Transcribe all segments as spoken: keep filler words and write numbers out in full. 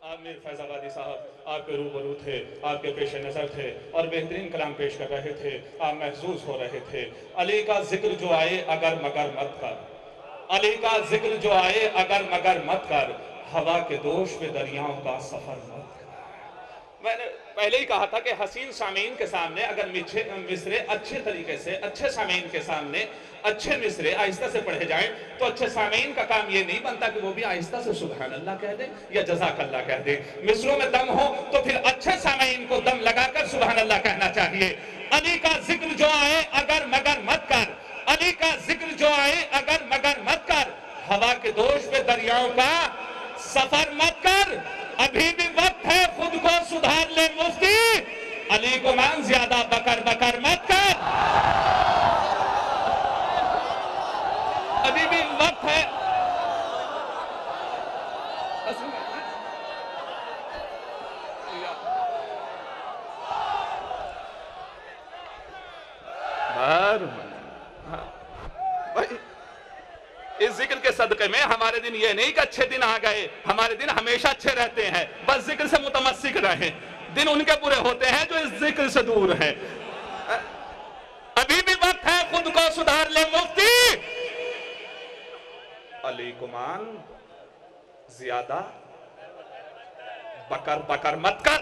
आप मीर फैजाबादी साहब आपके रूबरू थे, आपके पेश नज़र थे और बेहतरीन कलाम पेश कर रहे थे। आप महसूस हो रहे थे। अली का जिक्र जो आए अगर मगर मत कर, अली का जिक्र जो आए अगर मगर मत कर, हवा के दोष पे दरियाओं का सफर मत कर। मैंने पहले ही कहा था कि हसीन सामीन के सामने अगर मिसरे अच्छे तरीके से, अच्छे सामीन के सामने अच्छे मिसरे आहिस्ता से पढ़े जाएं तो अच्छे सामीन का काम ये नहीं बनता कि वो भी आहिस्ता से सुभान अल्लाह कह दे या जज़ाकल्लाह कह दे। मिसरों में दम हो तो फिर अच्छे सामीन को दम लगाकर सुभान अल्लाह कहना चाहिए। अली का जिक्र जो आए अगर मगर मत कर, अली का जिक्र जो आए अगर मगर मत कर, हवा के दोष पे दरियाओं का सफर मत कर। अभी भी वक्त है, खुद को सुधार ले मुफ्ती, अली को मान ज्यादा बकर बकर मत कर। अभी भी वक्त है। भाई इस जिक्र के सदक़े में हमारे दिन ये नहीं कि अच्छे दिन आ गए, हमारे दिन हमेशा अच्छे रहते हैं। बस जिक्र से मुतमस्सिक रहे। दिन उनके बुरे होते हैं जो इस जिक्र से दूर हैं। अभी भी वक्त है, खुद को सुधार ले मुफ्ती, अली को मान ज्यादा बकर बकर मत कर।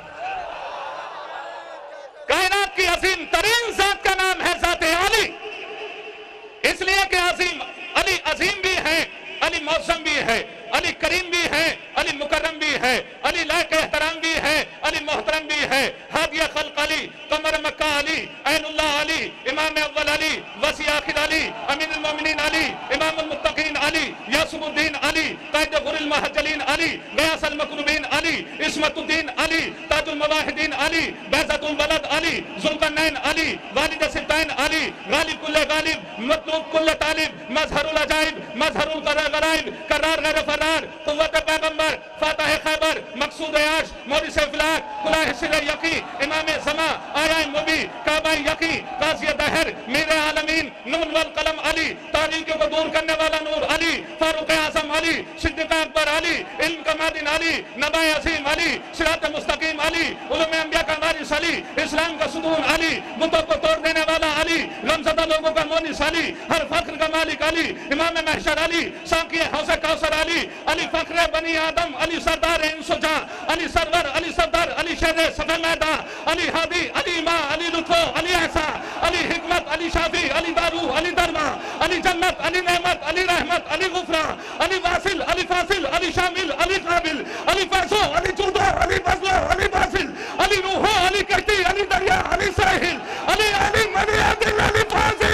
कायनात की अजीम तरीन जात का नाम है जाते अली, इसलिए कि अजीम अली अजीम भी है, अली मौसम भी है, अली करीम भी है, अली मुकर्रम भी है, अली लायक एहतराम भी है, अली मोहतरम भी है। हादिया खल्क अली, कमर मक्का अली, ऐनुल्लाह अली, इमाम अव्वल अली, वसी आखिर अली, अमीरुल मोमिनीन अली, इमामुल मुत्तकीन अली, यासुमुद्दीन अली, कायद गुरुल मुहज्जलीन अली, गयासल मकरूबीन अली, इस्मतुद्दीन अली, ताजुल मवाहिदीन अली, बैज़तुल बलद अली, जुल्करनैन अली, वालिद सिब्तैन अली, गालिब कुल्ले गालिब, मतलूब कुल्ले तालिब, मज़हरुल अजाइब, मज़हरुल गराइब, करार गैर फरार, कुव्वत पैगंबर, फातह खैबर, मकसूद आश, मोरिस इफलाक, कुलाह सिर यकी, इमाम समा, आया मुबी, काबा यकी, काज़ी दहर, मीर आलमीन, नून वल कलम अली, तारीकी को दूर करने वाला नूर अली, फारूक आज़म अली, सिद्दीक़ अकबर अली, इल्म का मादिन अली, नबा अज़ीम अली, सिरात मुस्तकीम अली, उलूम अंबिया का वारिस अली, इस्लाम का सुदून अली, बुतों को तोड़ देने वाला अली, गमज़दा लोगों का मोनिस अली, हर फख्र का मालिक अली, इमाम महशर अली, साक़ी हौज़ कौसर अली, अली फख्र बनी आदम, अली सरदार इंसुजा, अली सरवर, अली सरदार, अली शेर सफे मैदा, अली हादी, अली माँ, अली लुत्फ़ो, अली ऐसा, अली हिकमत, अली शाफी, अली दारू, अली दरमा, अली जन्नत, अली नेमत, अली रहमत, अली गुफरा, अली वासिल, अली फासिल, अली शामिल, अली काबिल, अली फैसो, अली जुदा, अली बज़लो, अली बासिल, अली रूहो, अली कश्ती, अली दरिया, अली साहिल, अली अली अली अदिल, अली फासिल।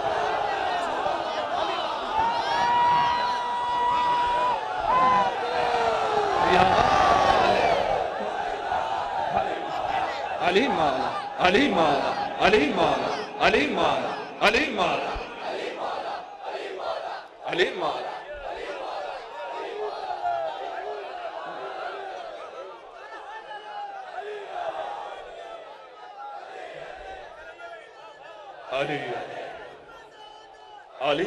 अली मौला, अली मौला, अली मौला, अली मौला, अली मौला, अली मौला। अली अली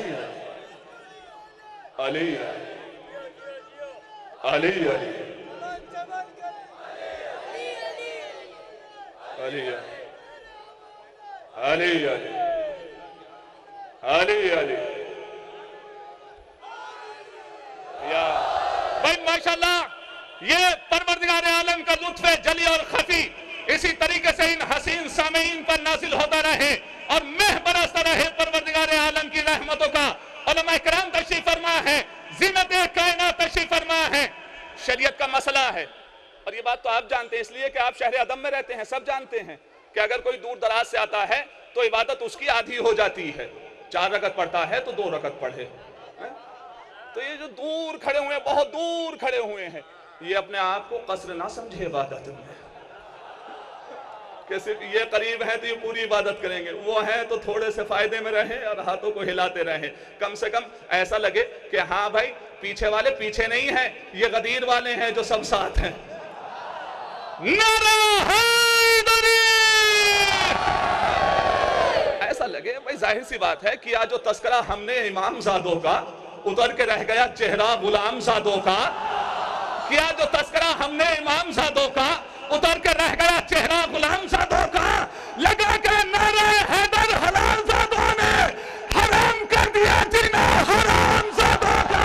अली अली अली अली अली अली अली या भाई माशाल्लाह, ये परवरदिगार आलम का लुत्फ़ जली और खफी इसी तरीके से इन हसीन सामीन पर नाजिल होता रहे और मेह बरसता रहे परवरदिगार आलम की रहमतों का। उलमा किराम तशरीफ फरमा है, ज़ीनत कायनात तशरीफ फरमा है। शरीयत का मसला है और ये बात तो आप जानते हैं, इसलिए कि आप शहर अदम में रहते हैं, सब जानते हैं कि अगर कोई दूर दराज से आता है तो इबादत उसकी आधी हो जाती है। चार रकत पढ़ता है तो दो रकत पढ़े है? तो ये जो दूर खड़े हुए हैं, बहुत दूर खड़े हुए हैं, ये अपने आप को कसर ना समझे इबादत में कि सिर्फ ये करीब है तो ये पूरी इबादत करेंगे, वो है तो थोड़े से फायदे में रहें और हाथों को हिलाते रहें। कम से कम ऐसा लगे कि हाँ भाई पीछे वाले पीछे नहीं है, ये गदीर वाले हैं जो सब साथ हैं। नारा हैदरी, ऐसा लगे भाई। जाहिर सी बात है कि आज जो तस्करा हमने इमाम ज़ादों का, उतर के रह गया चेहरा गुलाम ज़ादों का। किया जो तस्करा हमने इमाम सादों का, उतर के रह गया चेहरा गुलाम सादों का, लगा के नारे हैदर हलाल सादों ने हराम कर दिया जीना हराम सादों का।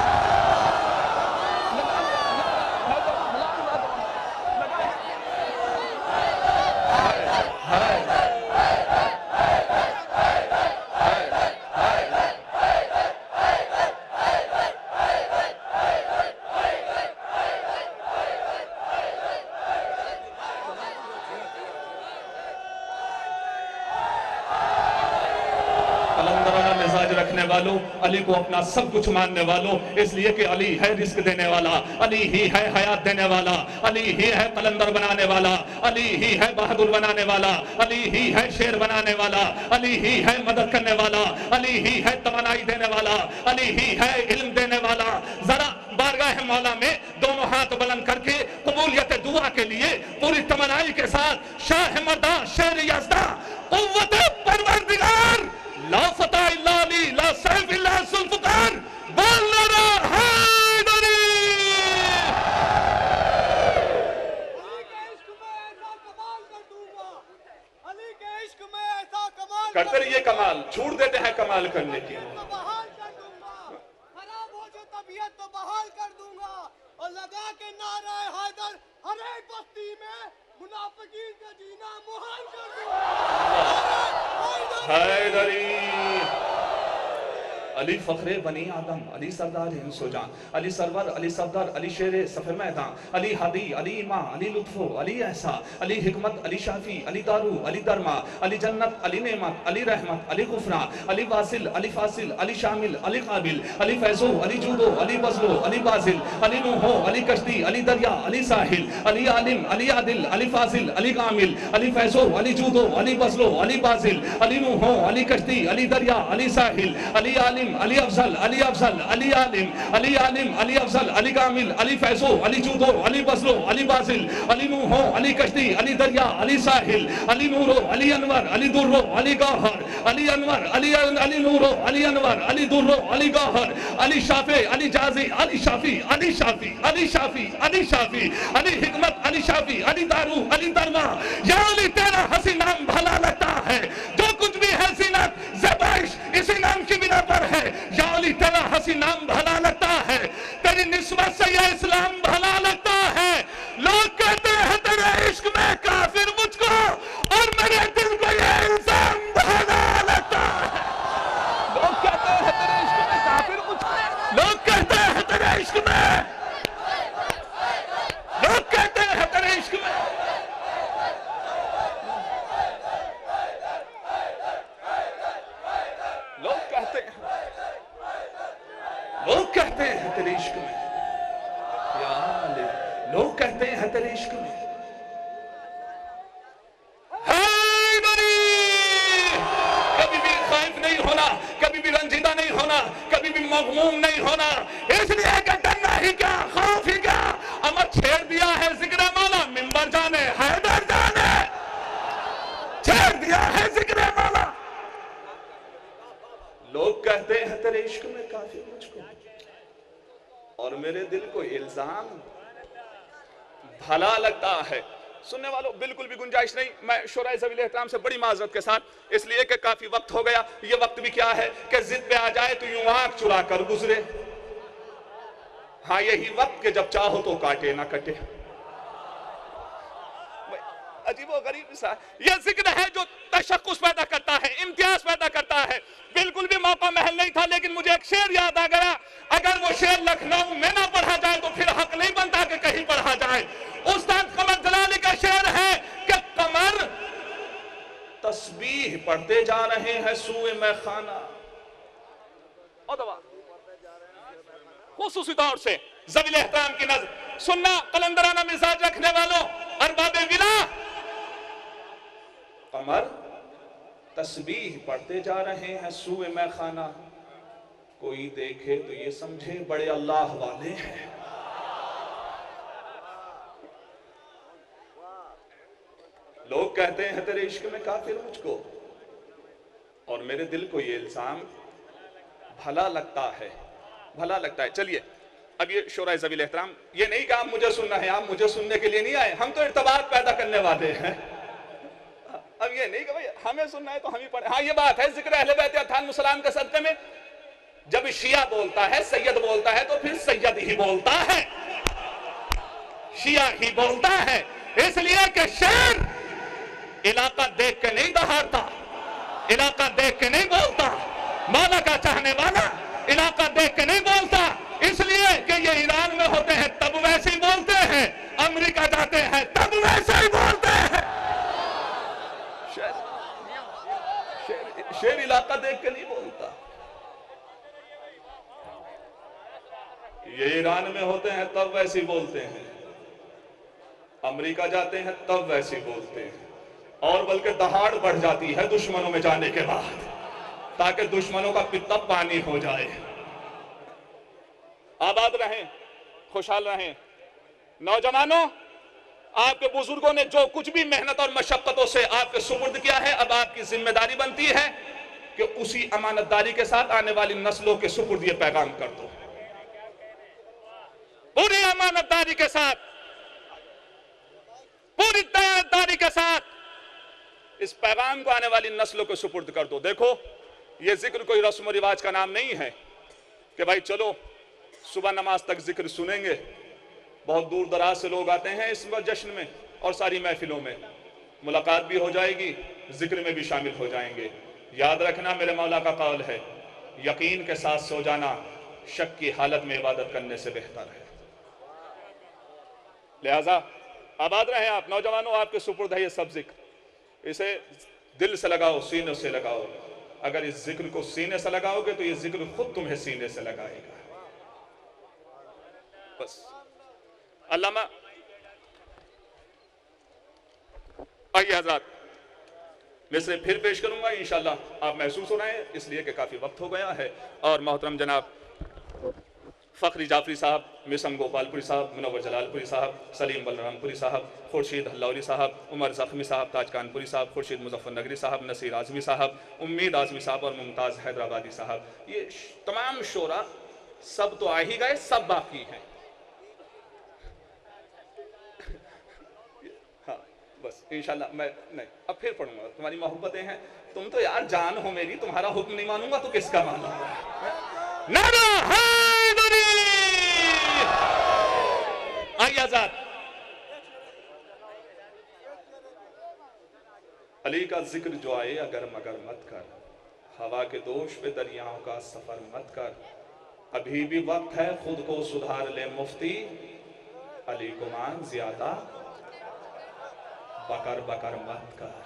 रखने वालों, अली को अपना सब कुछ मानने वालों, इसलिए कि अली है रिस्क देने वाला, अली ही है हयात देने वाला, अली ही है कलंदर बनाने वाला, अली ही है बहादुर बनाने वाला, अली ही है शेर बनाने वाला, अली ही है मदद करने वाला, अली ही है तमन्नाई देने वाला, अली ही है इल्म देने वाला। जरा बारगाह मौला में दोनों हाथ बुलंद करके कबूलियत दुआ के लिए पूरी तमन्नाई के साथ शाह मर्दा शेर यज़दा कुव्वत परवरदिगार ला फता इल्ला अली ला सैफ इल्ला जुल्फ़िकार बोल नारा हैदरी। करते रहिए कमाल, छूट देते हैं कमाल करने की। तो बहाल कर दूंगा और लगा के नारा हैदर हर एक बस्ती में मुनाफिकीन का जीना मुहाल कर दूंगा। हैदरी अली फखरे बनी आदम, अली सरदार हिंसोजान, अली सरवर, अली सफदर, अली शेरे सफे मैदान, अली हादी, अली इमा, अली लुत्फो, अली ऐसा, अली हिकमत, अली शाफी, अली दारू, अली दरमा, अली जन्नत, अली नेमत, अली रहमत, अली गुफरा, अली वासिल, अली फासिल, अली शामिल, अली काबिल, अली फैजो, अली जूदो, अली बजलो, अली बाजिल, अली नूहो, अली कश्ती, अली दरिया, अली साहिल, अली आलिम, अली आदिल, अली फाजिल, अली कामिल, अली फैजो, अली जूदो, अली बजलो, अली बाजिल, अली नूहो, अली कश्ती, अली दरिया, अली साहिल, अली आलिम, अली अफजल, अली अफजल, अली आलिम, अली आलिम, अली अफजल, अली कामिल, अली फैजो, अली जूदो, अली बजलो, अली बाजिल, अली नूहो, अली कश्ती, अली दरिया, अली साहिल, अली नूरो, अली अनवर, अली दुर्रो, अली गौहर, अली अनवर, अली अली नूरो, अली अनवर, अली दुर्रो, अली गौहर, अली शाफे, अली जाजी, अली शाफी, अली शाफी, अली शाफी, अली शाफी, अली हिकमत, अली शाफी, अली दारू, अली दरमा। या अली तेरा हसी नाम भला लगता है, जो कुछ भी है ज़ीनत ज़बाइश इसी नाम की बिना पर है। या अली तेरा हसी नाम भला लगता है, तेरी निस्बत से यह इस्लाम भला लगता है। लोग कहते हैं तेरे इश्क में काफिर मुझको, और मेरे दिल को यह इल्जाम भला लगता है। लोग कहते हैं तेरे इश्क में काफिर मुझको, लोग कहते हैं तेरे इश्क में, लोग कहते हैं तेरे इश्क में। लोग कहते हैं लोग कहते हैं तेरे इश्क में, या अली, लोग कहते हैं तेरे इश्क में। हैदरी कभी भी खौफ नहीं होना, कभी भी रंजीदा नहीं होना, कभी भी मगमूम नहीं होना, इसलिए कि डरना ही क्या, खौफ ही क्या। अमर छेड़ दिया है जिक्र मौला, मिंबर जाने हैदर जाने, छेड़ दिया है जिक्र मौला। लोग कहते हैं तेरे इश्क में काफिर मुझको, और मेरे दिल को इल्जाम भला लगता है। सुनने वालों बिल्कुल भी गुंजाइश नहीं, मैं शुरा ज़वील एहतराम से बड़ी माजरत के साथ, इसलिए कि काफी वक्त हो गया। ये वक्त भी क्या है कि जिद पे आ जाए तो यूं आंख चुरा कर गुजरे। हाँ, यही वक्त के जब चाहो तो काटे ना कटे। अजीबो गरीब सा यह जिक्र है जो तशक्कुस पैदा करता है, इम्तियाज पैदा करता है। बिल्कुल भी मौका महल नहीं था, लेकिन मुझे एक शेर याद आ गया। अगर वो शेर लखनऊ में ना पढ़ा जाए तो फिर हक नहीं बनता कि कहीं पढ़ा जाए। उस्ताद कमर जलाली का शेर है कि कमर तस्बीह पढ़ते जा रहे हैं सूए में खाना। खुसूसी तौर से ज़वील एहतराम की नज़र सुनना, कलंदराना मिजाज रखने वालों, अरबाबे विला, कमर तस्बीह पढ़ते जा रहे हैं सूए में खाना, कोई देखे तो ये समझे बड़े अल्लाह वाले हैं। लोग कहते हैं तेरे इश्क में काफिर मुझको, और मेरे दिल को ये इल्जाम भला लगता है, भला लगता है। चलिए अब ये शोरा ज़वील एहतराम, ये नहीं कि आप मुझे सुनना है, आप मुझे सुनने के लिए नहीं आए, हम तो इर्तबात पैदा करने वाले हैं। अब ये नहीं कि भाई हमें सुनना है तो हम ही पढ़े। हाँ, ये बात है जिक्र अहले बैत अतहारुल सलाम के सदक़े में जब शिया बोलता है, सैयद बोलता है, तो फिर सैयद ही बोलता है, शिया ही बोलता है। इसलिए कि शेर इलाका देख के नहीं दहाड़ता, इलाका देख के नहीं बोलता, मौला का चाहने वाला इलाका देख के नहीं बोलता। इसलिए कि ये ईरान में होते हैं तब वैसे ही बोलते हैं, अमेरिका जाते हैं तब वैसे ही बोलते हैं। शेर, शेर, शेर इलाका देख के नहीं बोलता। ये ईरान में होते हैं तब वैसे ही बोलते हैं, अमेरिका जाते हैं तब वैसे ही बोलते हैं, और बल्कि दहाड़ बढ़ जाती है दुश्मनों में जाने के बाद, ताकि दुश्मनों का पित्ता पानी हो जाए। आबाद रहें, खुशहाल रहें। नौजवानों, आपके बुजुर्गों ने जो कुछ भी मेहनत और मशक्कतों से आपके सुपुर्द किया है, अब आपकी जिम्मेदारी बनती है कि उसी अमानतदारी के साथ आने वाली नस्लों के सुपुर्द ये पैगाम कर दो। पूरी अमानतदारी के साथ, पूरी तैयारी के साथ इस पैगाम को आने वाली नस्लों को सुपुर्द कर दो। देखो, ये जिक्र कोई रस्म और रिवाज का नाम नहीं है कि भाई चलो सुबह नमाज तक जिक्र सुनेंगे। बहुत दूर दराज से लोग आते हैं इस जश्न में, और सारी महफिलों में मुलाकात भी हो जाएगी, जिक्र में भी शामिल हो जाएंगे। याद रखना, मेरे मौला का कौल है, यकीन के साथ सो जाना शक की हालत में इबादत करने से बेहतर है। लिहाजा आबाद रहे आप नौजवानों, आपके सुपुर्द है ये सब जिक्र। इसे दिल से लगाओ, सीने से लगाओ। अगर इस जिक्र को सीने से लगाओगे तो ये जिक्र खुद तुम्हें सीने से लगाएगा। बस अल्लामा आइए हज़रात, मिसरे फिर पेश करूंगा इंशाअल्लाह। आप महसूस हो रहे हैं इसलिए कि काफ़ी वक्त हो गया है। और मोहतरम जनाब फ़खरी जाफरी साहब, मिसम गोपालपुरी साहब, मुनव्वर जलालपुरी साहब, सलीम बलरामपुरी साहब, खुर्शीद हल्लौरी साहब, उमर ज़ख्मी साहब, ताज कानपुरी साहब, खुर्शीद मुजफ्फर नगरी साहब, नसीर आज़मी साहब, उम्मीद आज़मी साहब और मुमताज़ हैदराबादी साहब, ये तमाम शोरा सब तो आ ही गए, सब बाकी हैं। हाँ बस इंशाल्लाह मैं नहीं अब फिर पढ़ूंगा। तुम्हारी मोहब्बतें हैं, तुम तो यार जान हो मेरी, तुम्हारा हुक्म नहीं मानूंगा तो किसका मानूंगा। नारा हैदरी। आइए आजाद। अली का जिक्र जो आए अगर मगर मत कर, हवा के दोष पे दरियाओं का सफर मत कर, अभी भी वक्त है खुद को सुधार ले मुफ्ती, अली को मान ज्यादा बकर बकर मत कर।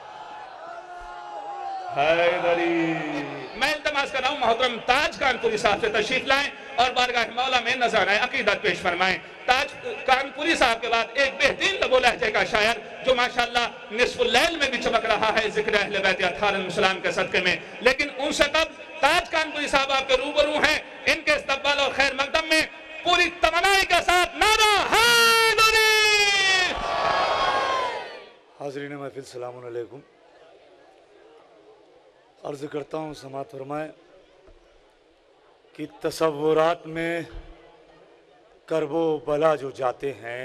हैदरी। मैं इल्तमास कर रहा हूँ मोहतरम ताज कानपुरी साहब से तशरीफ लाएं और बारगाह मौला में नजर आए, अकीदत पेश फरमाएं। ताज कानपुरी साहब के बाद एक बेहतरीन लबो लहजे का शायर जो माशाअल्लाह निस्फुल लैल में भी चमक रहा है जिक्र अहले बैत अतहारुल सलाम के सदके में। लेकिन उनसे कब ताज कानपुरी साहब आपके रूबरू हैं, इनके इस्तकबाल और खैर मकदम में पूरी तमन्नाई के साथ नारा हैदरी। हाज़रीन महफिल सलामुन अलैकुम। अर्ज़ करता हूँ समात फरमाए कि तसव्वुरात में करबो बला जो जाते हैं,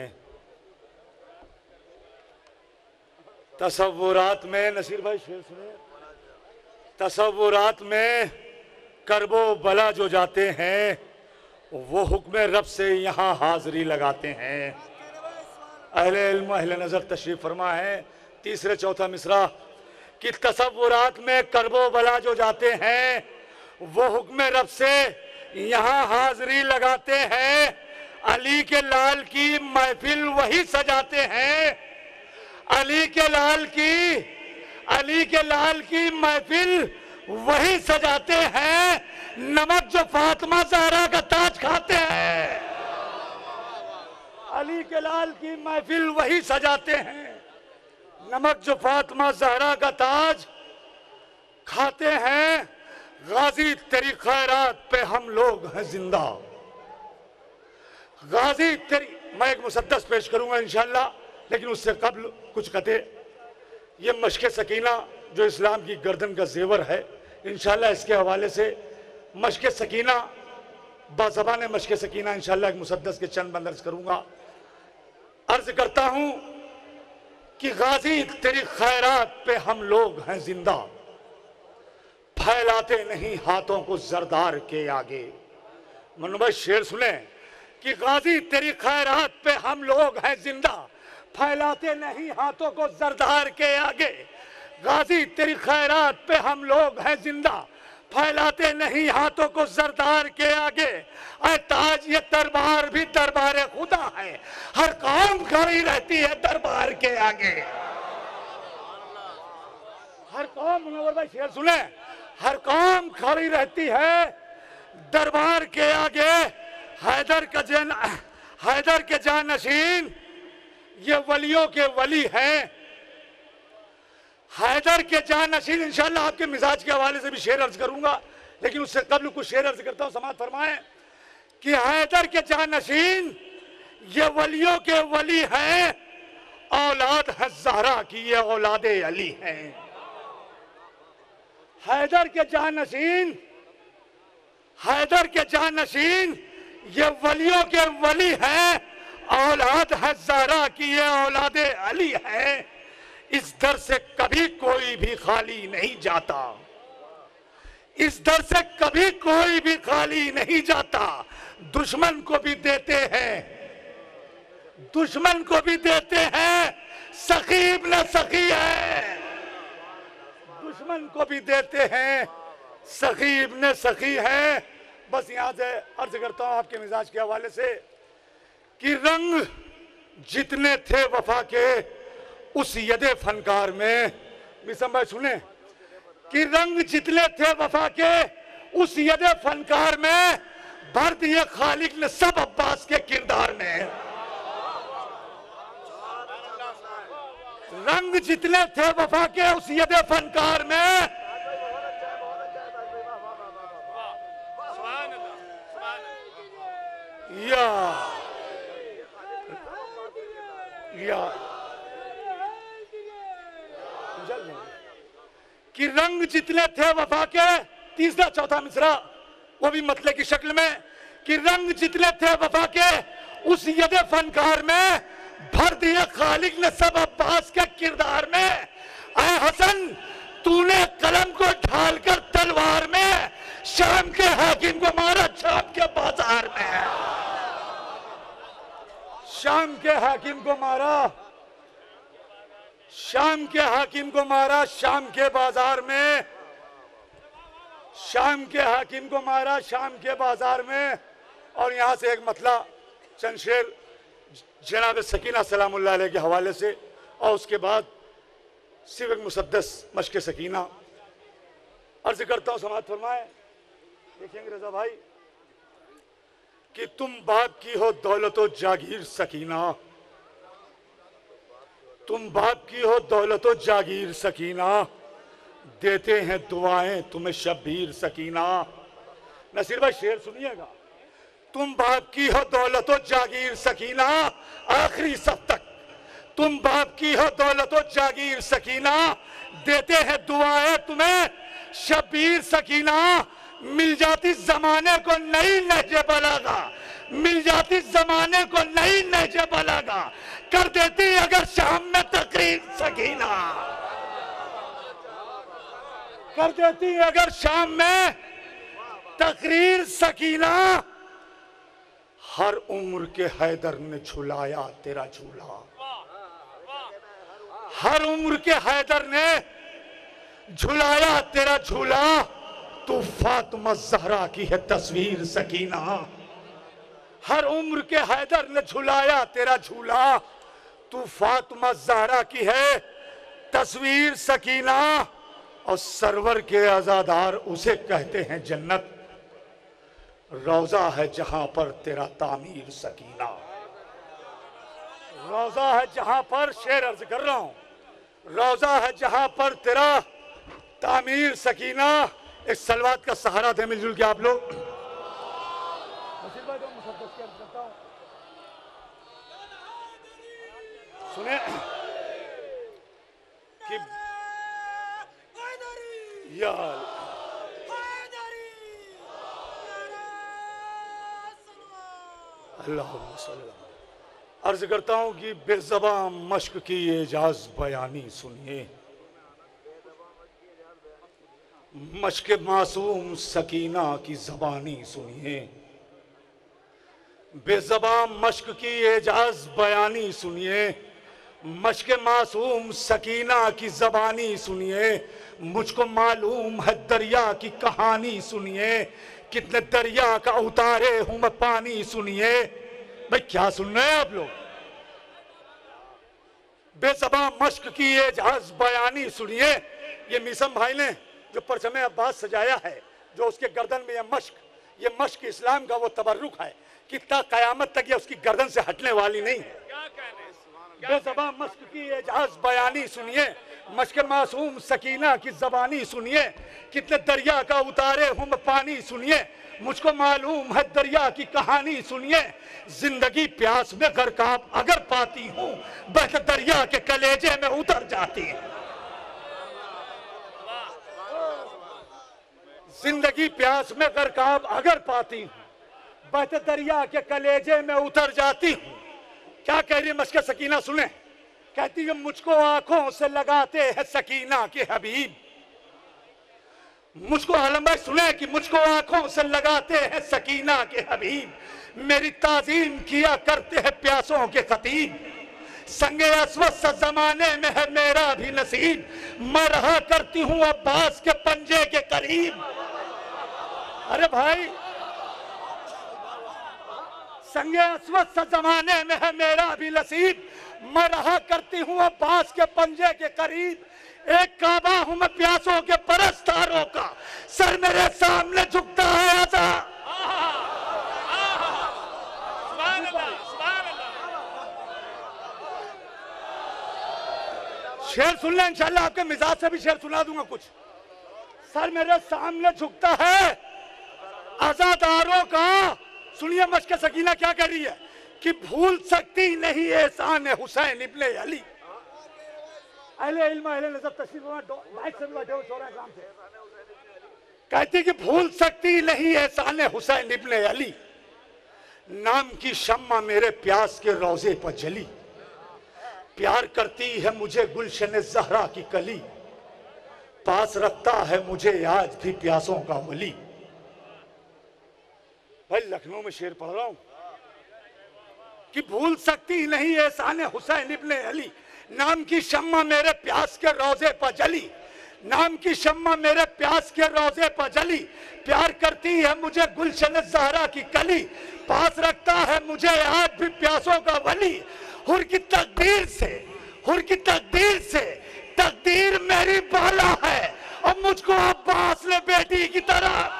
तसव्वुरात में, नसीर भाई शेर सुने, तसव्वुरात में करबो बला जो जाते हैं, वो हुक्म रब से यहाँ हाज़री लगाते हैं। अहले इल्म अहले नज़र तशरीफ़ फरमा है तीसरे चौथा मिसरा कि तसव्वुरात में करबो बला जो जाते हैं, वो हुक्म रब से यहाँ हाज़री लगाते हैं। अली के लाल की महफिल वही सजाते हैं, अली के लाल की अली के लाल की महफिल वही सजाते हैं। नमक जो फातिमा ज़हरा का ताज खाते हैं, अली के लाल की महफिल वही सजाते हैं। नमक जो फातिमा ज़हरा का ताज खाते हैं। गाजी तेरी खैरात पे हम लोग हैं जिंदा, गाजी तेरी। मैं एक मुसद्दस पेश करूंगा इंशाअल्लाह, लेकिन उससे कबल कुछ कहते। ये मशक़ सकीना जो इस्लाम की गर्दन का जेवर है, इंशाअल्लाह इसके हवाले से मशक़ सकीना बाज़बान मश्क सकीना इंशाअल्लाह एक मुसद्दस के चंद बंद अर्ज करूंगा। अर्ज करता हूं कि गाजी तेरी खैरात पे हम लोग हैं जिंदा, फैलाते नहीं हाथों को जरदार के आगे। मनु भाई शेर सुने कि गाजी तेरी खैरात पे हम लोग हैं जिंदा, फैलाते नहीं हाथों को जरदार के आगे। गाजी तेरी खैरात पे हम लोग हैं जिंदा, फैलाते नहीं हाथों को जरदार के आगे। ऐ ताज ये दरबार भी दरबार खुदा है, हर कौम खड़ी रहती है दरबार के आगे। हर कौम, मुनव्वर भाई शेर सुने, हर कौम खड़ी रहती है दरबार के आगे। हैदर का जन हैदर के जानशीन ये वलियों के वली हैं। हैदर के जानशीन, इंशाअल्लाह आपके मिजाज के हवाले से भी शेर अर्ज करूंगा, लेकिन उससे कबल कुछ शेर अर्ज करता हूं। समाअत फरमाएं कि हैदर के जानशीन ये वलियों के वली हैं, औलाद है ज़हरा की ये औलादे अली हैं। हैदर के जानशीन हैदर के जानशीन ये वलियों के वली हैं, औलाद है ज़हरा की ये औलादे अली है। इस दर से कभी कोई भी खाली नहीं जाता, इस दर से कभी कोई भी खाली नहीं जाता। दुश्मन को भी देते हैं, दुश्मन को भी देते हैं, सखीब न सखी है। दुश्मन को भी देते हैं, सखीब न सखी है। बस यहां से अर्ज करता हूं आपके मिजाज के हवाले से कि रंग जितने थे वफा के उस यदे फनकार में। मिसम भाई सुने कि रंग जितने थे वफा के उस यदे फनकार में, भर दिए खालिक ने सब अब्बास के किरदार में। रंग जितने थे वफा के उस यदे फनकार में, या या कि रंग जितने थे वफा के, तीसरा चौथा मिसरा वो भी मतले की शक्ल में, कि रंग जितने थे वफा के उस यदे फनकार में, भर दिए खालिक ने सब अब्बास के किरदार में। ऐ हसन तूने कलम को ढालकर तलवार में, शाम के हाकिम को मारा शाम के बाजार में। शाम के हाकिम को मारा शाम के हाकिम को मारा शाम के बाजार में। शाम के हाकिम को मारा शाम के बाजार में। और यहां से एक मतला चंद शेर जनाब सकीना सलामुल्लाह अलैह के हवाले से, और उसके बाद सिर्फ एक मुसद्दस मश्क सकीना अर्ज करता हूं। समाअत फरमाए, देखेंगे रजा भाई कि तुम बाप की हो दौलतो जागीर सकीना, तुम बाप की हो दौलतो जागीर सकीना, देते हैं दुआएं तुम्हें शब्बीर सकीना। नसीर भाई शेर सुनिएगा, तुम बाप की हो दौलतो जागीर सकीना, आखिरी सब तक तुम बाप की हो दौलतो जागीर सकीना, देते हैं दुआएं तुम्हें शब्बीर सकीना। मिल जाती जमाने को नई नहजे बलागा, मिल जाती जमाने को नई नहजे बलागा, कर देती अगर शाम में तकरीर सकीना, कर देती अगर शाम में तकरीर सकीना। हर उम्र के हैदर ने झुलाया तेरा झूला, हर उम्र के हैदर ने झुलाया तेरा झूला। तू फातिमा ज़हरा की है तस्वीर सकीना, हर उम्र के हैदर ने झुलाया तेरा झूला। तू फातिमा ज़हरा की है तस्वीर सकीना। और सरवर के आज़ादार उसे कहते हैं जन्नत, रोज़ा है जहां पर तेरा तामीर सकीना। रोज़ा है जहां पर, शेर अर्ज कर रहा हूं, रोज़ा है जहां पर तेरा तामीर सकीना। एक सलवात का सहारा दे मिलजुल के आप लोग। सुने कि या अल्लाहुम्मा सल्ली अला। अर्ज करता हूँ कि बेज़बां मश्क की एजाज बयानी सुनिए, मश्क मासूम सकीना की ज़बानी सुनिए। बेज़बां मश्क की एजाज बयानी सुनिए, मश्क मासूम सकीना की ज़बानी सुनिए। मुझको मालूम है दरिया की कहानी सुनिए, कितने दरिया का उतारे हूं मैं पानी सुनिए। भाई क्या सुन रहे हैं आप लोग? बेज़बां मश्क की एजाज बयानी सुनिए। ये मीसम भाई ने जो परचम अब्बास सजाया है, जो उसके गर्दन में ये मश्क, ये मश्क इस्लाम का वो तबर्रुक है कि ता कयामत तक ये उसकी गर्दन से हटने वाली नहीं है। बेज़बां मश्क की एजाज बयानी सुनिए, मश्क मासूम सकीना की ज़बानी सुनिए। कितने दरिया का उतारे हूं मैं पानी सुनिए, मुझको मालूम है दरिया की कहानी सुनिए। जिंदगी प्यास में गरकाब अगर पाती हूँ, बह दरिया के कलेजे में उतर जाती है। जिंदगी प्यास में गरकाब अगर पाती हूँ, बह दरिया के कलेजे में उतर जाती हूँ। क्या कह रही है मश्क सकीना सुने, कहती है मुझको आंखों से लगाते हैं सकीना के हबीब। मुझको आलम भाई सुने कि मुझको आंखों से लगाते हैं सकीना के हबीब, मेरी ताजीम किया करते हैं प्यासों के खतीब। संगे अस्वद जमाने में है मेरा भी नसीब, मैं रहा करती हूँ अब्बास के पंजे के करीब। अरे भाई, संगे अस्वद जमाने में है मेरा भी नसीब, मैं रहा करती हूँ अब्बास के पंजे के करीब। एक काबा हूं मैं प्यासों के परस्तारों का, सर मेरे सामने झुकता है आजा। शेर सुन ले, इंशाल्लाह आपके मिजाज से भी शेर सुना दूंगा कुछ। सर मेरे सामने झुकता है आजादारों का। सुनिए मश्क सकीना क्या कर रही है कि भूल सकती नहीं एहसान हुसैन इब्ने अली। अहले इल्म अहले नज़र तशरीफ बाइक से भी बैठे हो छोरा काम से, कहती कि भूल सकती नहीं एहसान हुसैन इब्ने अली। नाम की शम्मा मेरे प्यास के रोजे पर जली, प्यार करती है मुझे गुलशन ज़हरा की कली। पास रखता है मुझे आज भी प्यासों का वली। भाई लखनऊ में शेर पढ़ रहा हूं कि भूल सकती नहीं एहसान हुसैन इब्ने अली। नाम की शम्मा मेरे प्यास के रोजे पर जली, नाम की शम्मा मेरे प्यास के रोजे पर जली। प्यार करती है मुझे गुलशन ज़हरा की कली, पास रखता है मुझे आज भी प्यासों का वली। हुर की तकदीर से, हुर की तकदीर से तकदीर मेरी बाला है, और मुझको अब्बास ने बेटी की तरह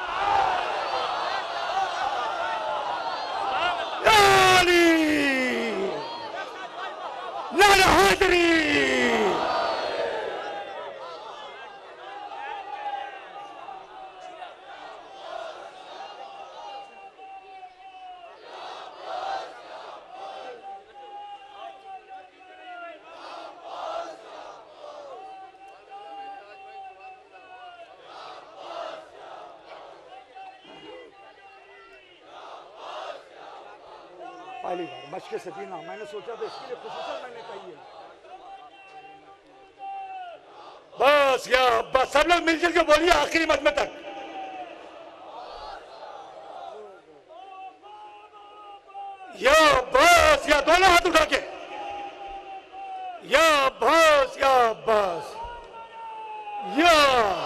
पहली बार मश्क सकीना मैंने सोचा था इसके लिए खुसूसन मैंने कही है। बस या बस सब लोग मिलजुल के बोलिए आखिरी मजमे तक। या बस या दोनों हाथ उठा के, या बस या बस या।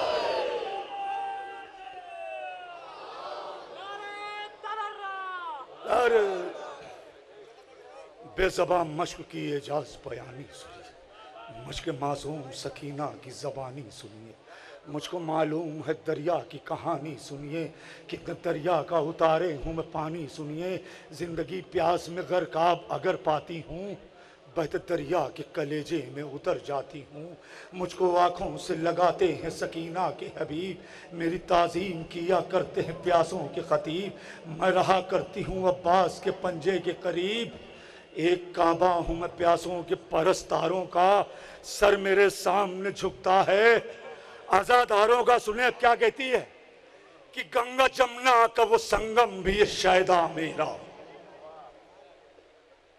अरे बेज़बां मश्क की एजाज बयानी सुनिए, मश्क मासूम सकीना की ज़बानी सुनिए। मुझको मालूम है दरिया की कहानी सुनिए, कितने दरिया का उतारे हूँ मैं पानी सुनिए। ज़िंदगी प्यास में गरकाब अगर पाती हूँ, बहते दरिया के कलेजे में उतर जाती हूँ। मुझको आँखों से लगाते हैं सकीना के हबीब, मेरी ताज़ीम किया करते हैं प्यासों के खतीब। मैं रहा करती हूँ अब्बास के पंजे के करीब। एक काबा हूँ मैं प्यासों के परस्तारों का, सर मेरे सामने झुकता है आजादारों का। सुने क्या कहती है कि गंगा जमुना का वो संगम भी ये शायदा मेरा,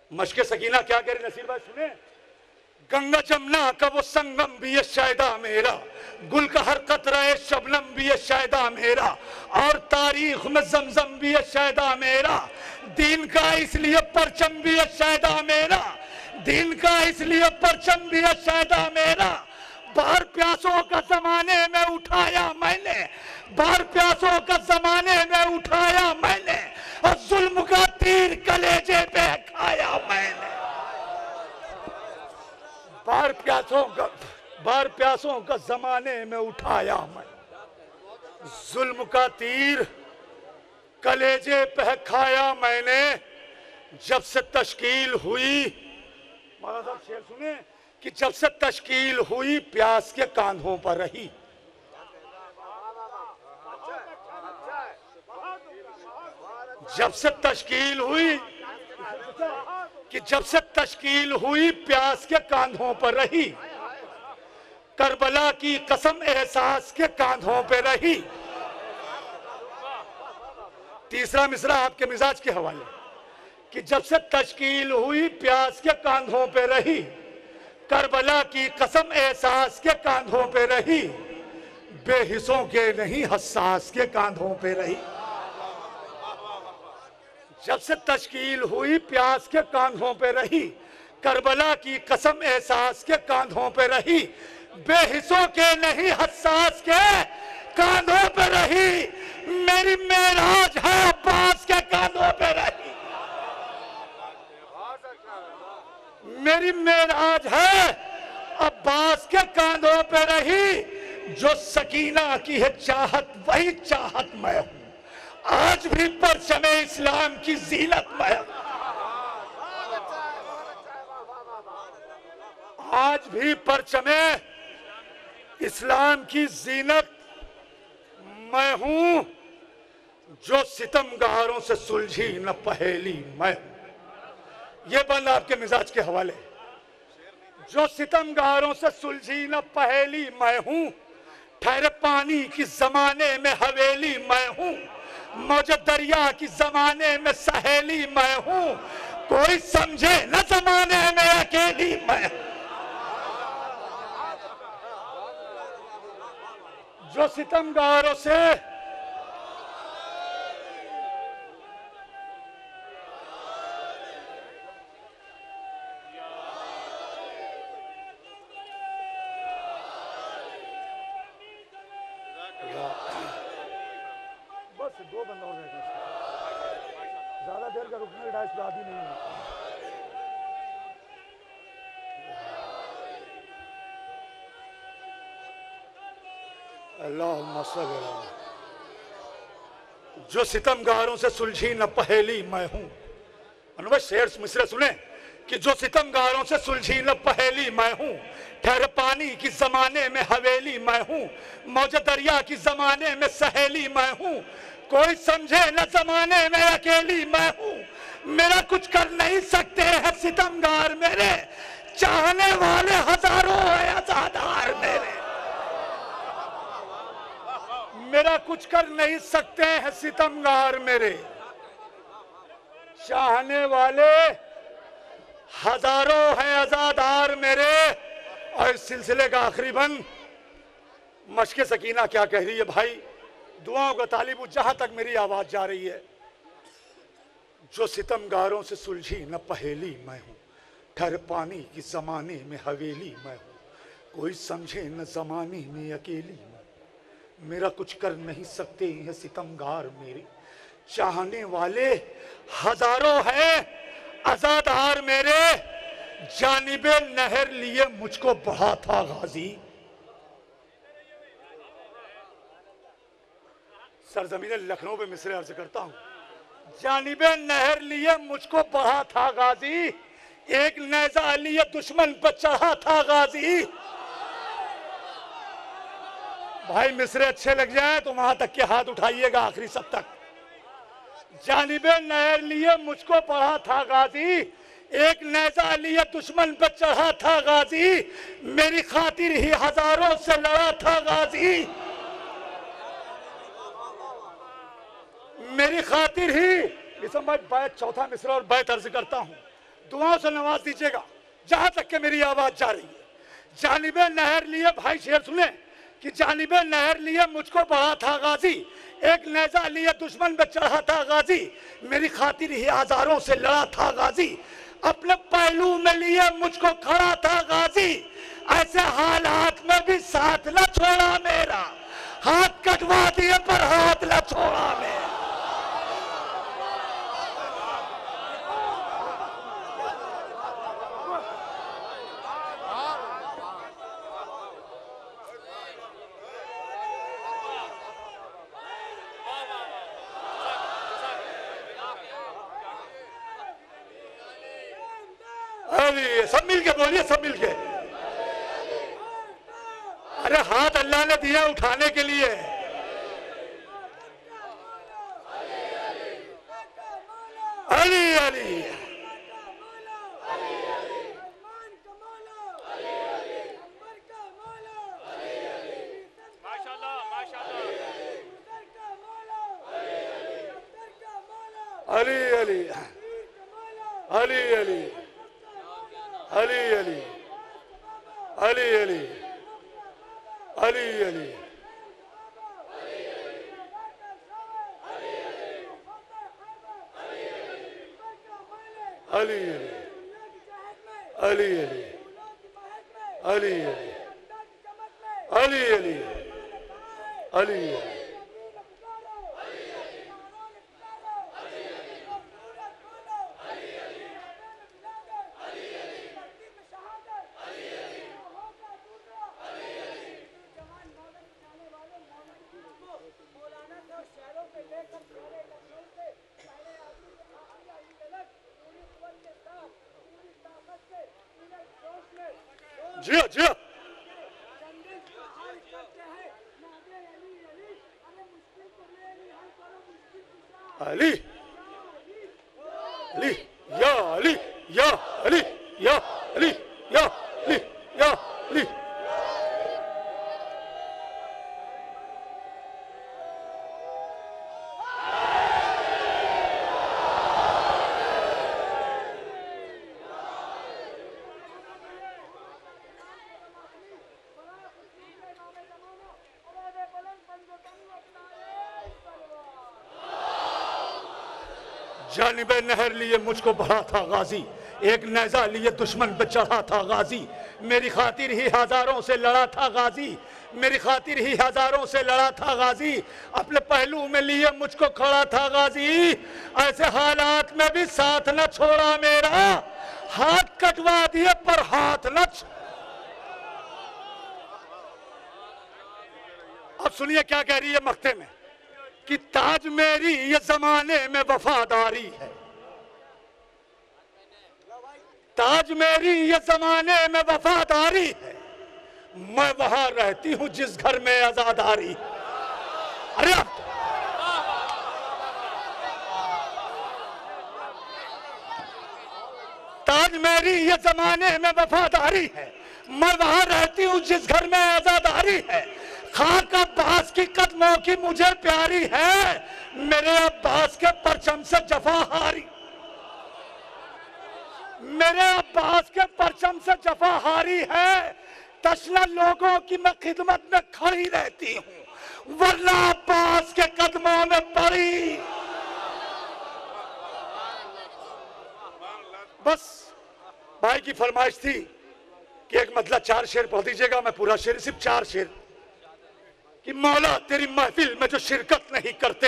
मशके सकीना क्या कह रही नसीर भाई सुने। गंगा जमुना का वो संगम भी है शायदा मेरा, गुल का हर कतरा है शबनम भी है शायदा मेरा, और तारीख में जमजम भी है शायदा मेरा, दीन का इसलिए परचम भी है शायदा मेरा, दीन का इसलिए परचम भी है शायदा मेरा। बाहर प्यासों का जमाने में उठाया मैंने, बाहर प्यासों का जमाने में उठाया मैंने, और जुल्म का तीर कलेजे पे खाया मैंने। बाहर प्यासों का बाहर प्यासों का जमाने में उठाया मैं, जुल्म का तीर कलेजे पे खाया मैंने। जब से तश्कील हुई, मौलाना साहब शेर सुने, कि जब से तश्कील हुई प्यास के कांधों पर रही। जब से तश्कील हुई कि जब से तश्कील हुई प्यास के कांधों पर रही, करबला की कसम एहसास के कांधों पे रही। तीसरा मिसरा आपके मिजाज के हवाले, कि जब से तश्कील हुई प्यास के कांधों पे रही, करबला की कसम एहसास के कांधों पे रही, बेहिस्सों के नहीं हसास के कांधों पे रही। जब से तश्कील हुई प्यास के कांधों पे रही, करबला की कसम एहसास के कांधों पे रही, बेहिस्सों के नहीं हसास के कांधों पे रही। मेरी मेराज है अब्बास के कांधों पे रही, मेरी मेराज है अब्बास के कांधों पे रही। जो सकीना की है चाहत वही चाहत मैं हूं, आज भी परचमे इस्लाम की जीनत मैं हूं, आज भी परचमे इस्लाम की जीनत मैं हूं। जो सितमगारों से सुलझी न पहेली मैं हूं। ये बंद आपके मिजाज के हवाले। जो सितमगारों से सुलझी न पहेली मैं हूं, ठहरे पानी की जमाने में हवेली मैं हूं, मौज दरिया की जमाने में सहेली मैं हूं, कोई समझे न जमाने में अकेली मैं हूं। जो सितमगारों से बस दो बंदा और रहेगा, ज्यादा देर का रुकने की डाइस आदि नहीं है। अल्लाहुम्मा सल्ली अला। जो सितमगारों से सुलझी न पहेली मैं हूं। अनुभाई शेर मिसरे सुने, कि जो सितमगारों से सुलझी न पहेली मैं हूं, ठहर पानी की जमाने में हवेली मैं हूं, मौज दरिया की जमाने में सहेली मैं हूं, कोई समझे न जमाने में अकेली मैं हूं। मेरा कुछ कर नहीं सकते हैं सितमगार मेरे, चाहने वाले हजारों है आजादार मेरे। मेरा कुछ कर नहीं सकते हैं सितमगार मेरे, चाहने वाले हजारों हैं आजादार मेरे। और इस सिलसिले का आखिरी बंद मशके सकीना क्या कह रही है भाई, दुआओं का तालिब जहां तक मेरी आवाज जा रही है। जो सितमगारों से सुलझी न पहेली मैं हूं, ठहर पानी की जमाने में हवेली मैं हूं, कोई समझे न जमाने में अकेली मैं। मेरा कुछ कर नहीं सकते हैं सितमगार मेरे, चाहने वाले हजारों हैं आजादार मेरे। जानिबे नहर लिए मुझको बढ़ा था गाजी, सरजमीन लखनऊ पे मिसरे अर्ज करता हूं। जानिबे नहर लिए मुझको बढ़ा था गाजी, एक नेजा लिए दुश्मन पर चढ़ा था गाजी। भाई मिसरे अच्छे लग जाए तो वहां तक के हाथ उठाइएगा आखिरी सब तक। जानिबे नहर लिए मुझको पढ़ा था गाजी, एक नेजा लिए दुश्मन पर चढ़ा था गाजी, मेरी खातिर ही हजारों से लड़ा था गाजी, मेरी खातिर ही। इसमें भाई बैत चौथा मिसरा और बैत अर्ज करता हूं। दुआओं से नवाज दीजिएगा जहां तक के मेरी आवाज जा रही है। जानिबे नहर लिए भाई शेर सुने कि जानिबे नहर लिए मुझको बढ़ा था गाजी, एक नेजा लिए दुश्मन पे चढ़ा था गाजी, मेरी खातिर ही हजारों से लड़ा था गाजी, अपने पहलू में लिए मुझको खड़ा था गाजी, ऐसे हालात में भी साथ न छोड़ा मेरा, हाथ कटवा दिए पर हाथ न छोड़ा मेरा। अरे सब मिल के बोलिए, सब मिल के। अरे हाथ अल्लाह ने दिया उठाने के लिए। अली अली माशाल्लाह माशाल्लाह। अली अली अली अली अली अली अली अली अली अली अली अली अली अली अली अली जिया जिया अली अली या अली या अली या अली या अली या अली। जानिबे नहर लिए मुझको बढ़ा था गाजी, एक नेजा लिए दुश्मन पे चढ़ा था गाजी, मेरी खातिर ही हजारों से लड़ा था गाजी, मेरी खातिर ही हजारों से लड़ा था गाजी, अपने पहलू में लिए मुझको खड़ा था गाजी, ऐसे हालात में भी साथ न छोड़ा मेरा, हाथ कटवा दिए पर हाथ न। अब सुनिए क्या कह रही है मक्ते में कि ताज मेरी ये जमाने में वफादारी है, ताज मेरी ये जमाने में वफादारी है, मैं वहां रहती हूं जिस घर में आजादारी। अरे ताज मेरी ये जमाने में वफादारी है, मैं वहां रहती हूं जिस घर में आजादारी है, खाक अब्बास की कदमों की मुझे प्यारी है, मेरे अब्बास के परचम से जफाहारी, मेरे अब्बास के परचम से जफाहारी है, तशना लोगों की मैं खिदमत में खड़ी रहती हूं, वरना अब्बास के कदमों में पड़ी। बस भाई की फरमाइश थी कि एक मतलब चार शेर पढ़ दीजिएगा, मैं पूरा शेर, सिर्फ चार शेर कि मौला तेरी महफिल में जो शिरकत नहीं करते,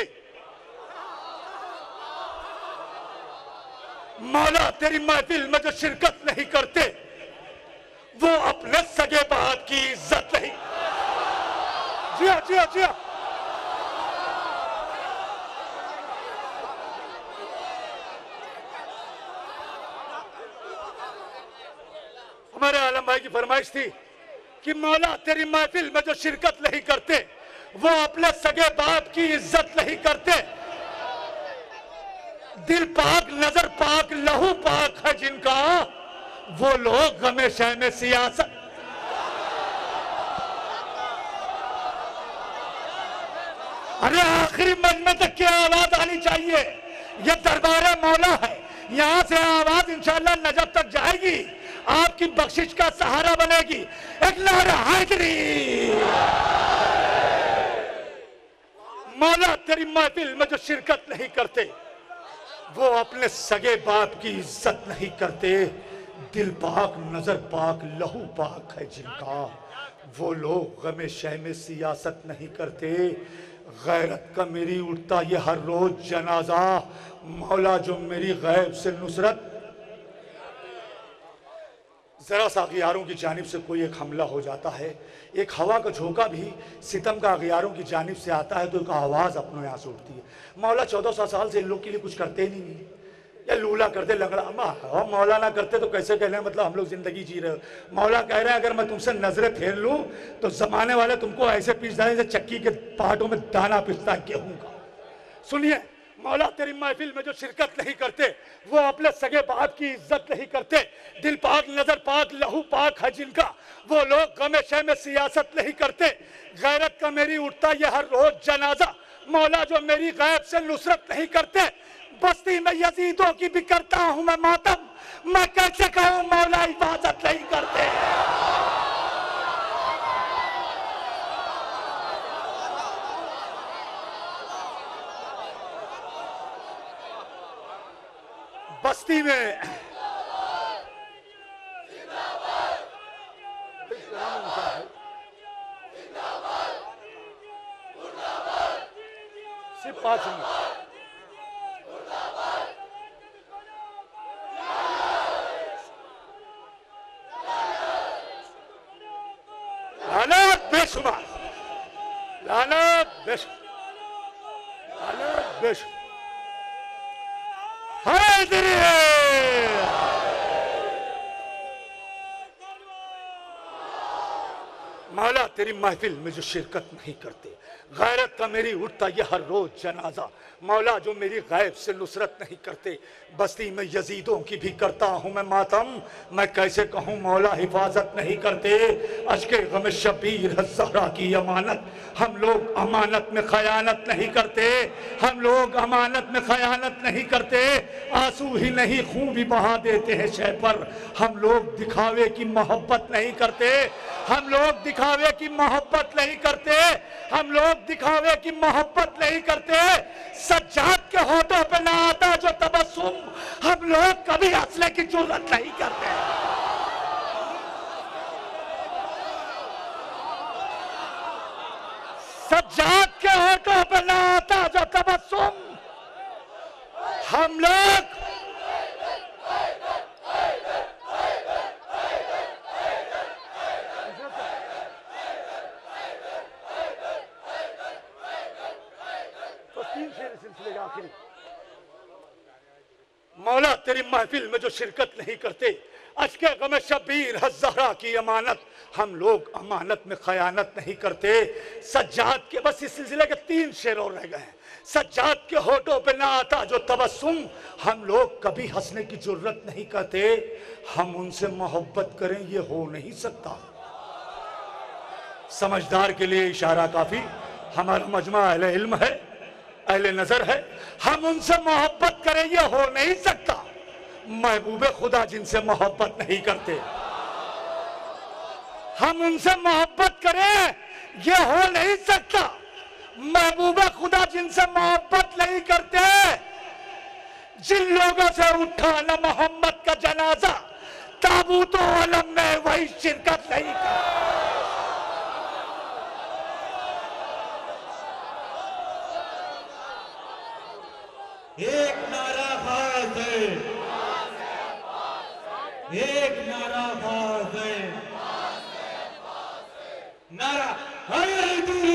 मौला तेरी महफिल में जो शिरकत नहीं करते, वो अपने सगे बाप की इज्जत नहीं। जिया जिया जिया हमारे आलम भाई की फरमाइश थी कि मौला तेरी महफिल में जो शिरकत नहीं करते, वो अपने सगे बाप की इज्जत नहीं करते, दिल पाक नजर पाक लहू पाक है जिनका, वो लोग गमे शह में सियासत। अरे आखिरी मजमे तक क्या आवाज आनी चाहिए, ये दरबार मौला है, यहां से आवाज इंशाअल्लाह नजफ तक जाएगी, आपकी बख्शिश का सहारा बनेगी। एक नारा हैदरी। मौला तेरी महफिल में जो शिरकत नहीं करते वो अपने सगे बाप की इज्जत नहीं करते। दिल पाक नजर पाक लहू पाक है जिनका, वो लोग गमे शह में सियासत नहीं करते। गैरत का मेरी उठता ये हर रोज जनाजा, मौला जो मेरी गैब से नुसरत। जरा सा अगियारों की जानिब से कोई एक हमला हो जाता है, एक हवा का झोंका भी सितम का अगियारों की जानिब से आता है तो एक आवाज अपनों यहाँ से उठती है। मौला चौदह सौ साल से इन लोग के लिए कुछ करते नहीं, या लूला करते लंगड़ा। हम मौला ना करते तो कैसे कह रहे हैं, मतलब हम लोग जिंदगी जी रहे हो। मौला कह रहे हैं अगर मैं तुमसे नजरें फेर लूं तो जमाने वाले तुमको ऐसे पीस जाए जैसे चक्की के पाटों में दाना पिसता है गेहूं का। सुनिए, मौला तेरी महफिल में जो शिरकत नहीं करते वो अपने सगे बाप की इज्जत नहीं करते। दिल पाक नजर पाक लहू पाक है जिनका, वो लोग गमे शह में सियासत नहीं करते। गैरत का मेरी उठता ये हर रोज जनाजा, मौला जो मेरी गैब से नुसरत नहीं करते। बस्ती में यजीदों की भी करता हूं मैं मातम, मैं कैसे कहूं मौला हिफाजत नहीं करते। बस्ती में सिर्फ पांच मिनट लानत बेशुमार, लानत बेशुमार, लानत बेशुमार। हैदरी मौला तेरी महफिल में जो शिरकत नहीं करते। गैरत का मेरी उठता ये हर रोज जनाजा, मौला जो मेरी गैब से नुसरत नहीं करते। बस्ती में यजीदों की भी करता हूं मैं मातम, मैं कैसे कहूं मौला हिफाजत नहीं करते। अश्के गम शबीर ज़हरा की अमानत, हम लोग अमानत में खयानत नहीं करते। हम लोग अमानत में खयानत नहीं करते। आंसू ही नहीं खून भी बहा देते हैं शह पर। हम लोग दिखावे की मोहब्बत नहीं करते। हम लोग दिखावे की मोहब्बत नहीं करते। हम लोग दिखावे की मोहब्बत नहीं करते। सज्जाद के होठों पे ना आता जो तबस्सुम, हम लोग कभी हंसने की जुर्रत नहीं करते। सज्जाद के होठों पे ना आता जो तबस्सुम, हम लोग मौला तेरी महफिल में जो शिरकत नहीं करते। अश्के गम शबीर ज़हरा की अमानत, हम लोग अमानत में खयानत नहीं करते। सज्जाद के बस इस सिलसिले के तीन शेर और रह गए हैं। सज्जाद के होठों पे ना आता जो तबस्सुम, हम लोग कभी हंसने की जुर्रत नहीं करते। हम उनसे मोहब्बत करें ये हो नहीं सकता। समझदार के लिए इशारा काफी। हमारा मजमा अहले इल्म है, अहले नजर है। हम उनसे मोहब्बत करें ये हो नहीं सकता। महबूबे खुदा जिनसे मोहब्बत नहीं करते, हम उनसे मोहब्बत करें ये हो नहीं सकता। महबूबे खुदा जिनसे मोहब्बत नहीं करते, जिन लोगों से उठा न मोहम्मद का जनाजा, ताबूत आलम में वही शिरकत नहीं करते। एक नारा खास है, एक नारा खास है, नारा हैदरी,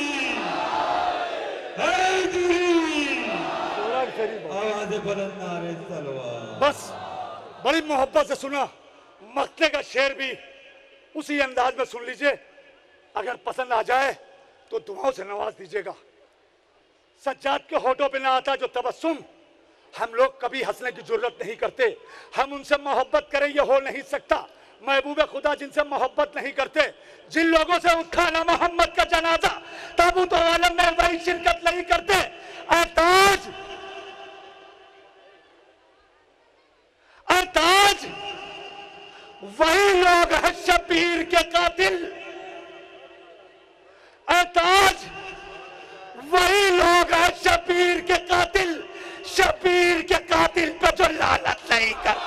हैदरी, आवाज़ बुलंद नारे तलवार। बस बड़ी मोहब्बत से सुना। मक्ते का शेर भी उसी अंदाज में सुन लीजिए। अगर पसंद आ जाए तो दुआओं से नवाज दीजिएगा। सज्जाद के होठों पे ना आता जो तबस्सुम, हम लोग कभी हंसने की जुर्रत नहीं करते। हम उनसे मोहब्बत करें ये हो नहीं सकता। महबूबे खुदा जिनसे मोहब्बत नहीं करते, जिन लोगों से उठा ना मोहम्मद का जनाजा, ताबूत आलम में वही शिरकत नहीं करते। ताज वही लोग हैं शब्बीर के कातिल। ताज वही लोग हैं शब्बीर के कातिल, शब्बीर के कातिल पे जो लानत नहीं कर